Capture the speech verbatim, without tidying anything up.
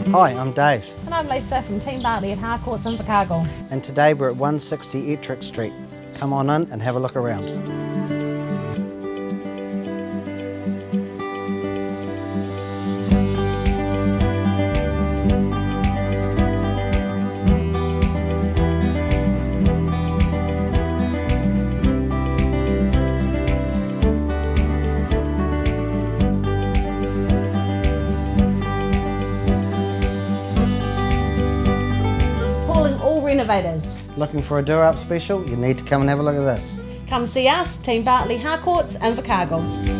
Hi, I'm Dave. And I'm Lisa from Team Bartley at Harcourts Invercargill. And today we're at one sixty Ettrick Street. Come on in and have a look around. Calling all renovators. Looking for a do-up special? You need to come and have a look at this. Come see us, Team Bartley Harcourts Invercargill.